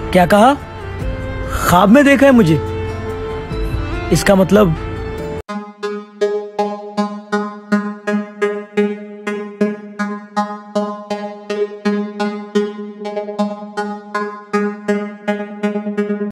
क्या कहा? ख्वाब में देखा है मुझे? इसका मतलब